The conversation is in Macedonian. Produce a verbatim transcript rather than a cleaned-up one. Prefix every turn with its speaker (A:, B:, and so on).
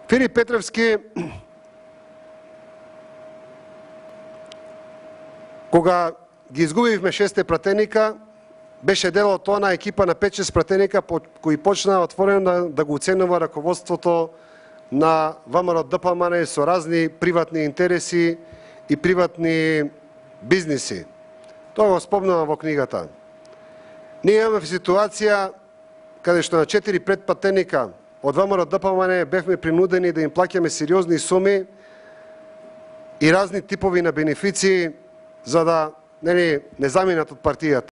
A: Филип Петревски, кога ги изгубивме шесте пратеника, беше дел од тоа екипа на пет-шест пратеника кои почнаа отворено да, да го оценува раководството на ВМРО Д П М Н со разни приватни интереси и приватни бизниси. Тоа го спомнувам во книгата. Ние имаме ситуација каде што на четири пратеника од ВМРО Д П М Н бевме принудени да им плаќаме сериозни суми и разни типови на бенефиции за да не, не заминат од партијата.